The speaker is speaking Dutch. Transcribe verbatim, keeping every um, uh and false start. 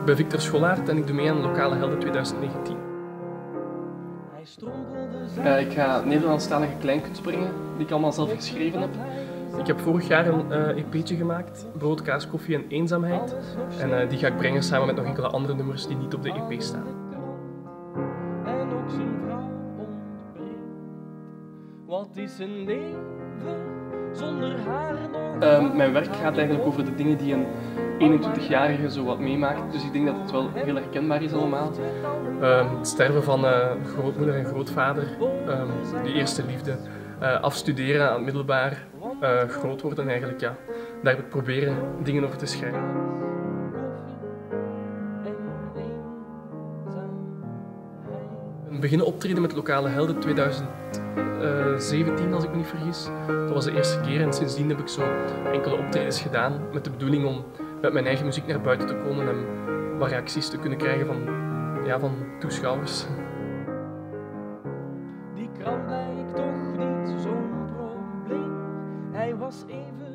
Ik ben Victor Scholaert en ik doe mee aan Lokale Helden twintig negentien. Uh, ik ga Nederlandstalige kleinkunst brengen, die ik allemaal zelf geschreven heb. Ik heb vorig jaar een uh, E P'tje gemaakt, Brood, Kaas, Koffie en Eenzaamheid. En uh, die ga ik brengen samen met nog enkele andere nummers die niet op de E P staan. Wat is een leven zonder haar nog? Uh, mijn werk gaat eigenlijk over de dingen die een eenentwintigjarige zo wat meemaakt, dus ik denk dat het wel heel herkenbaar is allemaal. Uh, het sterven van uh, grootmoeder en grootvader, uh, de eerste liefde, uh, afstuderen aan het middelbaar, uh, groot worden eigenlijk, ja. Daar heb ik proberen dingen over te schrijven. We beginnen optreden met Lokale Helden twintig zeventien, als ik me niet vergis. Dat was de eerste keer en sindsdien heb ik zo enkele optredens gedaan met de bedoeling om met mijn eigen muziek naar buiten te komen en wat reacties te kunnen krijgen van, ja, van toeschouwers. Die krant lijkt toch niet zo'n probleem. Hij was even